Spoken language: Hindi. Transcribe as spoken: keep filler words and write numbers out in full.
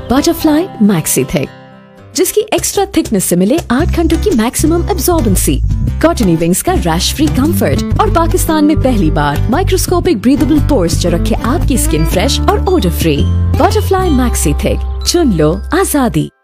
बटरफ्लाई मैक्सी थिक, जिसकी एक्स्ट्रा थिकनेस से मिले आठ घंटों की मैक्सिमम एब्जॉर्बेंसी, कॉटनी विंग्स का रैश फ्री कंफर्ट और पाकिस्तान में पहली बार माइक्रोस्कोपिक ब्रीदेबल पोर्स जो रखे आपकी स्किन फ्रेश और odour free. Butterfly maxi thick, चुन लो आजादी।